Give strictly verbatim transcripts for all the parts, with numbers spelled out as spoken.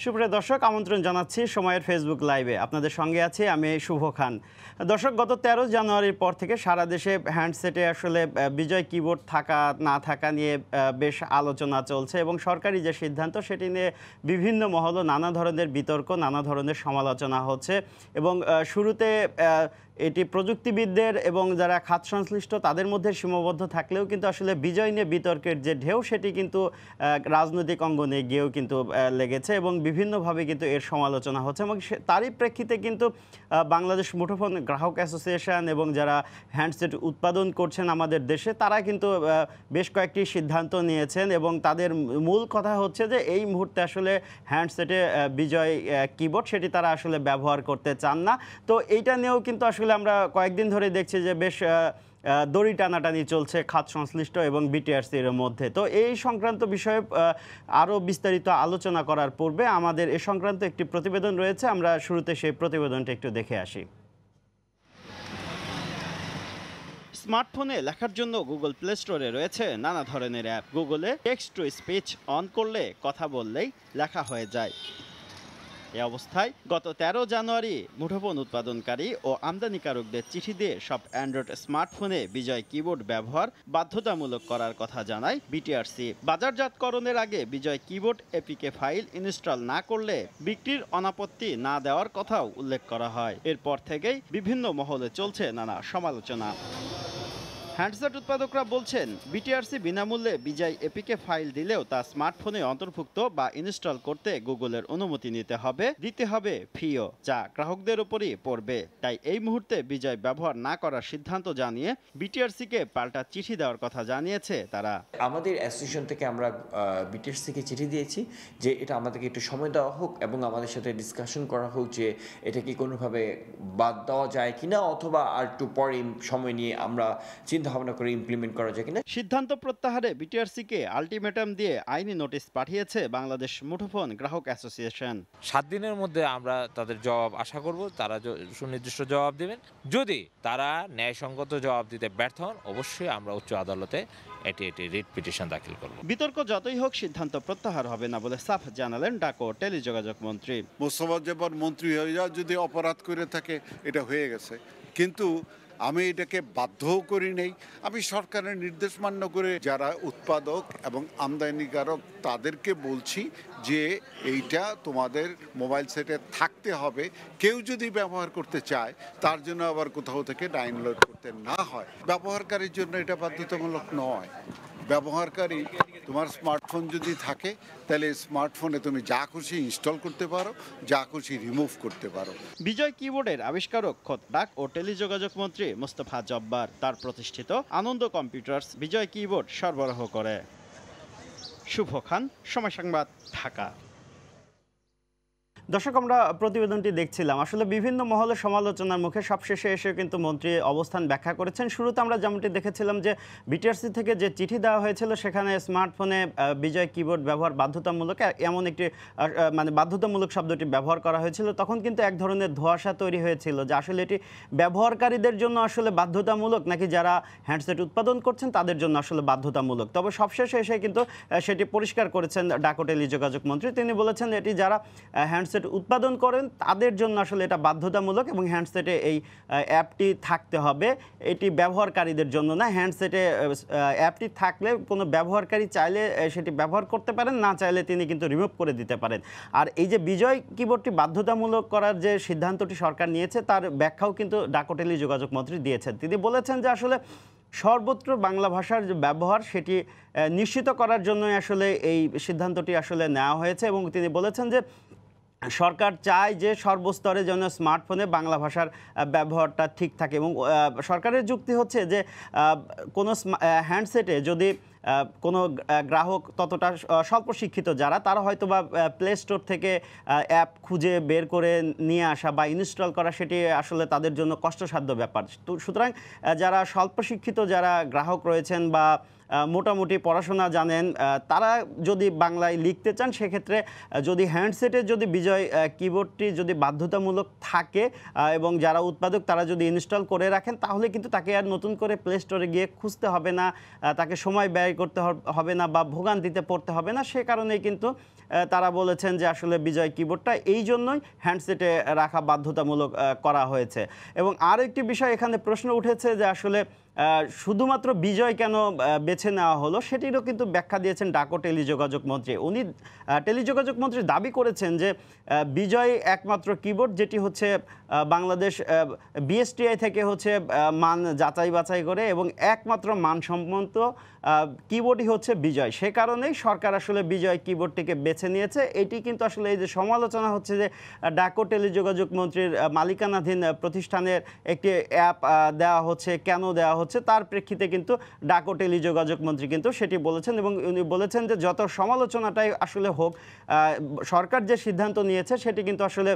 সুপ্রিয় দর্শক, আমন্ত্রণ জানাচ্ছি সময়ের ফেসবুক লাইভে। আপনাদের সঙ্গে আছি আমি শুভ খান। দর্শক, গত তেরো জানুয়ারির পর থেকে সারা দেশে হ্যান্ডসেটে আসলে বিজয় কিবোর্ড থাকা না থাকা নিয়ে বেশ আলোচনা চলছে এবং সরকারি যে সিদ্ধান্ত সেটি নিয়ে বিভিন্ন মহল নানা ধরনের বিতর্ক, নানা ধরনের সমালোচনা হচ্ছে এবং শুরুতে এটি প্রযুক্তিবিদদের এবং যারা খাত সংশ্লিষ্ট তাদের মধ্যে সীমাবদ্ধ থাকলেও কিন্তু আসলে বিজয় নিয়ে বিতর্কের যে ঢেউ সেটি কিন্তু রাজনৈতিক অঙ্গনে গিয়েও কিন্তু লেগেছে এবং বিভিন্নভাবে কিন্তু এর সমালোচনা হচ্ছে এবং তারই প্রেক্ষিতে কিন্তু বাংলাদেশ মুঠোফোন গ্রাহক অ্যাসোসিয়েশন এবং যারা হ্যান্ডসেট উৎপাদন করছেন আমাদের দেশে তারা কিন্তু বেশ কয়েকটি সিদ্ধান্ত নিয়েছেন এবং তাদের মূল কথা হচ্ছে যে এই মুহূর্তে আসলে হ্যান্ডসেটে বিজয় কিবোর্ড সেটি তারা আসলে ব্যবহার করতে চান না। তো এইটা নিয়েও কিন্তু আসলে আমরা কয়েকদিন ধরে দেখছি যে বেশ দড়ি টানাটানি চলছে খাত সংশ্লিষ্ট এবং বিটিআরসির মধ্যে। তো এই সংক্রান্ত বিষয়ে আরও বিস্তারিত আলোচনা করার পূর্বে আমাদের এ সংক্রান্ত একটি প্রতিবেদন রয়েছে, আমরা শুরুতে সেই প্রতিবেদনটা একটু দেখে আসি। স্মার্টফোনে লেখার জন্য গুগল প্লে স্টোরে রয়েছে নানা ধরনের অ্যাপ। গুগলে টেক্সট টু স্পিচ অন করলে কথা বললেই লেখা হয়ে যায়। এ অবস্থায় গত তেরো জানুয়ারি মুঠোফোন উৎপাদনকারী ও আমদানিকারকদের চিঠি দিয়ে সব অ্যান্ড্রয়েড স্মার্টফোনে বিজয় কিবোর্ড ব্যবহার বাধ্যতামূলক করার কথা জানায় বিটিআরসি। বাজারজাতকরণের আগে Bijoy keyboard APK file install না করলে বিক্রির অনাপত্তি না দেওয়ার কথাও উল্লেখ করা হয়। এরপর থেকেই বিভিন্ন মহলে চলছে নানা সমালোচনা। হ্যান্ডসেট উৎপাদকরা বলছেন, বিটিআরসি বিনামূল্যে বিজয় এপিকে ফাইল দিলেও তা স্মার্টফোনে অন্তর্ভুক্ত বা ইনস্টল করতে গুগলের অনুমতি নিতে হবে, দিতে হবে ফিও, যা গ্রাহকদের উপরই পড়বে। তাই এই মুহূর্তে বিজয় ব্যবহার না করার সিদ্ধান্ত জানিয়ে বিটিআরসিকে পাল্টা চিঠি দেওয়ার কথা জানিয়েছে তারা। আমাদের অ্যাসোসিয়েশন থেকে আমরা বিটিআরসিকে চিঠি দিয়েছি যে এটা আমাদেরকে একটু সময় দেওয়া হোক এবং আমাদের সাথে ডিসকাশন করা হোক যে এটা কি কোনোভাবে বাদ দেওয়া যায় কিনা অথবা আর একটু পরে সময় নিয়ে আমরা ভাবনা করে ইমপ্লিমেন্ট করা যায় কিনা। সিদ্ধান্ত প্রত্যাহারে বিটিআরসিকে আলটিমেটাম দিয়ে আইনি নোটিশ পাঠিয়েছে বাংলাদেশ মুঠোফোন গ্রাহক অ্যাসোসিয়েশন। সাত দিনের মধ্যে আমরা তাদের জবাব আশা করব, তারা সুনির্দিষ্ট জবাব দেবেন। যদি তারা ন্যায়সঙ্গত জবাব দিতে ব্যর্থ হন অবশ্যই আমরা উচ্চ আদালতে এটি এটি রিট পিটিশন দাখিল করব। বিতর্ক যতই হোক সিদ্ধান্ত প্রত্যাহার হবে না বলে সাফ জানালেন ডাক ও টেলিযোগাযোগ মন্ত্রী। মুস্তাফা জব্বার মন্ত্রী হয়ে যা যদি অপরাধ করে থাকে এটা হয়ে গেছে, কিন্তু আমি এটাকে বাধ্যও করি নেই। আমি সরকারের নির্দেশ মান্য করে যারা উৎপাদক এবং আমদানিকারক তাদেরকে বলছি যে এইটা তোমাদের মোবাইল সেটে থাকতে হবে। কেউ যদি ব্যবহার করতে চায় তার জন্য আবার কোথাও থেকে ডাউনলোড করতে না হয়। ব্যবহারকারীর জন্য এটা বাধ্যতামূলক নয়। ব্যবহারকারী তোমার স্মার্টফোন যদি থাকে তাহলে স্মার্টফোনে তুমি যা খুশি ইনস্টল করতে পারো, যা খুশি রিমুভ করতে পারো। বিজয় কিবোর্ডের আবিষ্কারক খোদ ডাক ও টেলিযোগাযোগ মন্ত্রী মুস্তাফা জব্বার তার প্রতিষ্ঠিত আনন্দ কম্পিউটার্স বিজয় কিবোর্ড সরবরাহ করে। শুভ খান, সময় সংবাদ, ঢাকা। দর্শক, আমরা প্রতিবেদনটি দেখছিলাম, আসলে বিভিন্ন মহলে সমালোচনার মুখে সবশেষে এসে কিন্তু মন্ত্রী অবস্থান ব্যাখ্যা করেছেন। শুরুতে আমরা যেমনটি দেখেছিলাম যে বিটিআরসি থেকে যে চিঠি দেওয়া হয়েছিল সেখানে স্মার্টফোনে বিজয় কিবোর্ড ব্যবহার বাধ্যতামূলক এমন একটি মানে বাধ্যতামূলক শব্দটি ব্যবহার করা হয়েছিল। তখন কিন্তু এক ধরনের ধোঁয়াশা তৈরি হয়েছিল যে আসলে এটি ব্যবহারকারীদের জন্য আসলে বাধ্যতামূলক নাকি যারা হ্যান্ডসেট উৎপাদন করছেন তাদের জন্য আসলে বাধ্যতামূলক। তবে সবশেষে এসে কিন্তু সেটি পরিষ্কার করেছেন ডাক ও টেলিযোগাযোগ মন্ত্রী। তিনি বলেছেন এটি যারা হ্যান্ডসেট উৎপাদন করেন তাদের জন্য আসলে এটা বাধ্যতামূলক এবং হ্যান্ডসেটে এই অ্যাপটি থাকতে হবে, এটি ব্যবহারকারীদের জন্য না। হ্যান্ডসেটে অ্যাপটি থাকলে কোনো ব্যবহারকারী চাইলে সেটি ব্যবহার করতে পারেন, না চাইলে তিনি কিন্তু রিমুভ করে দিতে পারেন। আর এই যে বিজয় কিবোর্ডটি বাধ্যতামূলক করার যে সিদ্ধান্তটি সরকার নিয়েছে তার ব্যাখ্যাও কিন্তু ডাক ও টেলিযোগাযোগ মন্ত্রী দিয়েছেন। তিনি বলেছেন যে আসলে সর্বত্র বাংলা ভাষার যে ব্যবহার সেটি নিশ্চিত করার জন্যই আসলে এই সিদ্ধান্তটি আসলে নেওয়া হয়েছে এবং তিনি বলেছেন যে সরকার চায় যে সর্বস্তরে যেন স্মার্টফোনে বাংলা ভাষার ব্যবহারটা ঠিক থাকে এবং সরকারের যুক্তি হচ্ছে যে কোনো হ্যান্ডসেটে যদি কোনো গ্রাহক ততটা স্বল্প শিক্ষিত যারা তারা হয়তো বা প্লে স্টোর থেকে অ্যাপ খুঁজে বের করে নিয়ে আসা বা ইনস্টল করা সেটি আসলে তাদের জন্য কষ্টসাধ্য ব্যাপার। তো সুতরাং যারা স্বল্প শিক্ষিত যারা গ্রাহক রয়েছেন বা মোটামুটি পড়াশোনা জানেন, তারা যদি বাংলায় লিখতে চান সেক্ষেত্রে যদি হ্যান্ডসেটে যদি বিজয় কিবোর্ডটি যদি বাধ্যতামূলক থাকে এবং যারা উৎপাদক তারা যদি ইনস্টল করে রাখেন তাহলে কিন্তু তাকে আর নতুন করে প্লে স্টোরে গিয়ে খুঁজতে হবে না, তাকে সময় ব্যয় করতে হবে না বা ভোগান্তিতে পড়তে হবে না। সে কারণেই কিন্তু তারা বলেছেন যে আসলে বিজয় কিবোর্ডটা এই জন্যই হ্যান্ডসেটে রাখা বাধ্যতামূলক করা হয়েছে। এবং আর একটি বিষয় এখানে প্রশ্ন উঠেছে যে আসলে শুধুমাত্র বিজয় কেন বেছে নেওয়া হলো, সেটিরও কিন্তু ব্যাখ্যা দিয়েছেন ডাক ও টেলিযোগাযোগ মন্ত্রী। উনি টেলিযোগাযোগ মন্ত্রী দাবি করেছেন যে বিজয় একমাত্র কিবোর্ড যেটি হচ্ছে বাংলাদেশ বিএসটিআই থেকে হচ্ছে মান যাচাই বাছাই করে এবং একমাত্র মানসম্মত কিবোর্ডই হচ্ছে বিজয়। সে কারণেই সরকার আসলে বিজয় কিবোর্ডটিকে বেছে নিয়েছে। এটি কিন্তু আসলে এই যে সমালোচনা হচ্ছে যে ডাক ও টেলিযোগাযোগ মন্ত্রীর মালিকানাধীন প্রতিষ্ঠানের একটি অ্যাপ দেওয়া হচ্ছে, কেন দেওয়া হচ্ছে তার প্রেক্ষিতে কিন্তু ডাক ও টেলিযোগাযোগ মন্ত্রী কিন্তু সেটি বলেছেন এবং উনি বলেছেন যে যত সমালোচনাটাই আসলে হোক, সরকার যে সিদ্ধান্ত নিয়েছে সেটি কিন্তু আসলে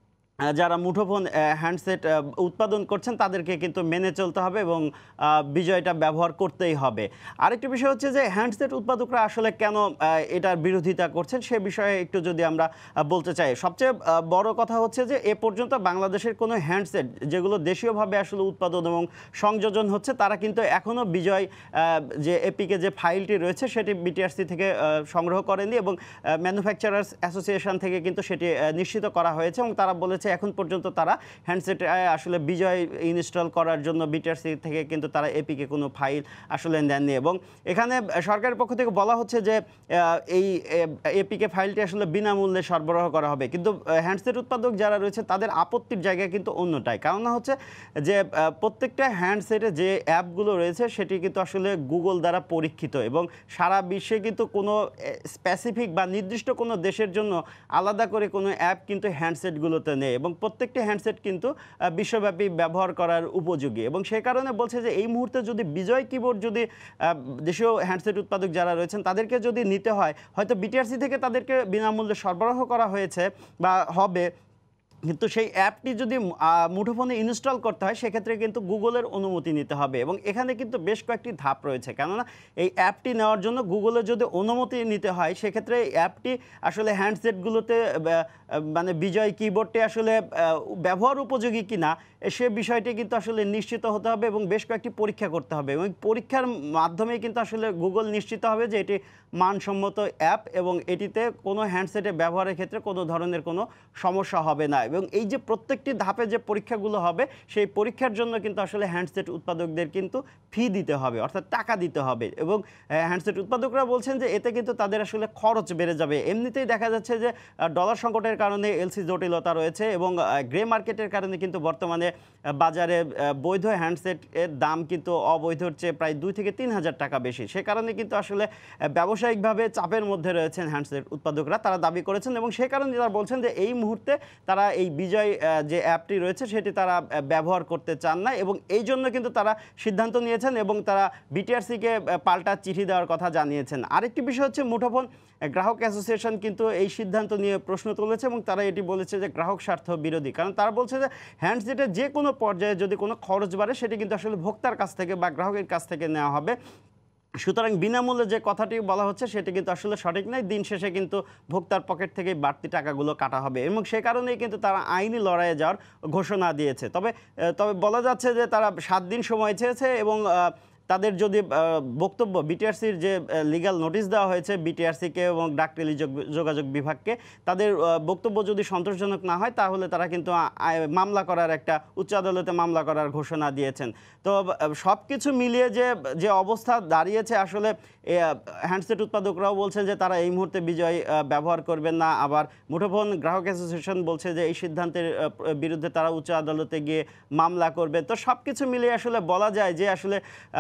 যারা মুঠোফোন হ্যান্ডসেট উৎপাদন করছেন তাদেরকে কিন্তু মেনে চলতে হবে এবং বিজয়টা ব্যবহার করতেই হবে। আরেকটি বিষয় হচ্ছে যে হ্যান্ডসেট উৎপাদকরা আসলে কেন এটার বিরোধিতা করছেন সে বিষয়ে একটু যদি আমরা বলতে চাই। সবচেয়ে বড় কথা হচ্ছে যে এ পর্যন্ত বাংলাদেশের কোনো হ্যান্ডসেট যেগুলো দেশীয়ভাবে আসলে উৎপাদন এবং সংযোজন হচ্ছে তারা কিন্তু এখনও বিজয় যে এপিকে যে ফাইলটি রয়েছে সেটি বিটিআরসি থেকে সংগ্রহ করেনি এবং ম্যানুফ্যাকচারার্স অ্যাসোসিয়েশন থেকে কিন্তু সেটি নিশ্চিত করা হয়েছে এবং তারা বলেছে এখন পর্যন্ত তারা হ্যান্ডসেট আসলে বিজয় ইনস্টল করার জন্য বিটিআরসি থেকে কিন্তু তারা এপিকে কোনো ফাইল আসলে নেননি। এবং এখানে সরকারের পক্ষ থেকে বলা হচ্ছে যে এই এপিকে ফাইলটি আসলে বিনামূল্যে সরবরাহ করা হবে, কিন্তু হ্যান্ডসেট উৎপাদক যারা রয়েছে তাদের আপত্তির জায়গা কিন্তু অন্যটাই। কারণ হচ্ছে যে প্রত্যেকটা হ্যান্ডসেটে যে অ্যাপগুলো রয়েছে সেটি কিন্তু আসলে গুগল দ্বারা পরীক্ষিত এবং সারা বিশ্বে কিন্তু কোনো স্পেসিফিক বা নির্দিষ্ট কোনো দেশের জন্য আলাদা করে কোনো অ্যাপ কিন্তু হ্যান্ডসেটগুলোতে নেই এবং প্রত্যেকটি হ্যান্ডসেট কিন্তু বিশ্বব্যাপী ব্যবহার করার উপযোগী। এবং সে কারণে বলছে যে এই মুহূর্তে যদি বিজয় কিবোর্ড যদি দেশীয় হ্যান্ডসেট উৎপাদক যারা রয়েছেন তাদেরকে যদি নিতে হয়, হয়তো বিটিআরসি থেকে তাদেরকে বিনামূল্যে সরবরাহ করা হয়েছে বা হবে, কিন্তু সেই অ্যাপটি যদি মুঠোফোনে ইনস্টল করতে হয় সেক্ষেত্রে কিন্তু গুগলের অনুমতি নিতে হবে এবং এখানে কিন্তু বেশ কয়েকটি ধাপ রয়েছে। কেননা এই অ্যাপটি নেওয়ার জন্য গুগলের যদি অনুমতি নিতে হয় সেক্ষেত্রে এই অ্যাপটি আসলে হ্যান্ডসেটগুলোতে মানে বিজয় কিবোর্ডটি আসলে ব্যবহার উপযোগী কিনা সে বিষয়টি কিন্তু আসলে নিশ্চিত হতে হবে এবং বেশ কয়েকটি পরীক্ষা করতে হবে এবং পরীক্ষার মাধ্যমে কিন্তু আসলে গুগল নিশ্চিত হবে যে এটি মানসম্মত অ্যাপ এবং এটিতে কোনো হ্যান্ডসেটে ব্যবহারের ক্ষেত্রে কোনো ধরনের কোনো সমস্যা হবে না। এবং এই যে প্রত্যেকটি ধাপে যে পরীক্ষাগুলো হবে সেই পরীক্ষার জন্য কিন্তু আসলে হ্যান্ডসেট উৎপাদকদের কিন্তু ফি দিতে হবে, অর্থাৎ টাকা দিতে হবে এবং হ্যান্ডসেট উৎপাদকরা বলছেন যে এতে কিন্তু তাদের আসলে খরচ বেড়ে যাবে। এমনিতেই দেখা যাচ্ছে যে ডলার সংকটের কারণে এলসি জটিলতা রয়েছে এবং গ্রে মার্কেটের কারণে কিন্তু বর্তমানে বাজারে বৈধ হ্যান্ডসেটের দাম কিন্তু অবৈধর চেয়ে প্রায় দুই থেকে তিন হাজার টাকা বেশি। সে কারণে কিন্তু আসলে ব্যবসায়িকভাবে চাপের মধ্যে রয়েছেন হ্যান্ডসেট উৎপাদকরা, তারা দাবি করেছেন এবং সে কারণে তারা বলছেন যে এই মুহূর্তে তারা এই বিজয় যে অ্যাপটি রয়েছে সেটি তারা ব্যবহার করতে চান না এবং এই জন্য কিন্তু তারা সিদ্ধান্ত নিয়েছেন এবং তারা বিটিআরসিকে পাল্টা চিঠি দেওয়ার কথা জানিয়েছেন। আরেকটি বিষয় হচ্ছে মুঠোফোন গ্রাহক অ্যাসোসিয়েশন কিন্তু এই সিদ্ধান্ত নিয়ে প্রশ্ন তুলেছে এবং তারা এটি বলেছে যে গ্রাহক স্বার্থ বিরোধী। কারণ তারা বলছে যে হ্যান্ডসেটের যে কোনো পর্যায়ে যদি কোনো খরচ বাড়ে সেটি কিন্তু আসলে ভোক্তার কাছ থেকে বা গ্রাহকের কাছ থেকে নেওয়া হবে, সুতরাং বিনামূল্যে যে কথাটি বলা হচ্ছে সেটি কিন্তু আসলে সঠিক নয়। দিন শেষে কিন্তু ভোক্তার পকেট থেকে বাড়তি টাকাগুলো কাটা হবে এবং সে কারণেই কিন্তু তারা আইনি লড়াইয়ে যাওয়ার ঘোষণা দিয়েছে। তবে তবে বলা যাচ্ছে যে তারা সাত দিন সময় চেয়েছে এবং তাদের যদি বক্তব্য বিটিআরসির যে লিগ্যাল নোটিশ দেওয়া হয়েছে বিটিআরসিকে এবং ডাক টেলিযোগাযোগ বিভাগকে, তাদের বক্তব্য যদি সন্তোষজনক না হয় তাহলে তারা কিন্তু মামলা করার একটা উচ্চ আদালতে মামলা করার ঘোষণা দিয়েছেন। তো সব কিছু মিলিয়ে যে যে অবস্থা দাঁড়িয়েছে আসলে হ্যান্ডসেট উৎপাদকরাও বলছেন যে তারা এই মুহূর্তে বিজয় ব্যবহার করবেন না, আবার মুঠোফোন গ্রাহক অ্যাসোসিয়েশন বলছে যে এই সিদ্ধান্তের বিরুদ্ধে তারা উচ্চ আদালতে গিয়ে মামলা করবে। তো সব কিছু মিলিয়ে আসলে বলা যায় যে আসলে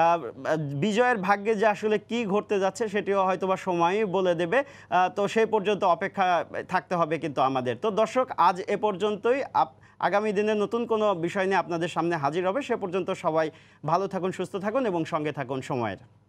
বিজয়ের ভাগ্যে যে আসলে কি ঘটতে যাচ্ছে সেটিও হয়তো বা সময়ই বলে দেবে। তো সেই পর্যন্ত অপেক্ষা থাকতে হবে কিন্তু আমাদের। তো দর্শক, আজ এ পর্যন্তই। আগামী দিনে নতুন কোনো বিষয় নিয়ে আপনাদের সামনে হাজির হবে। সে পর্যন্ত সবাই ভালো থাকুন, সুস্থ থাকুন এবং সঙ্গে থাকুন সময়ের।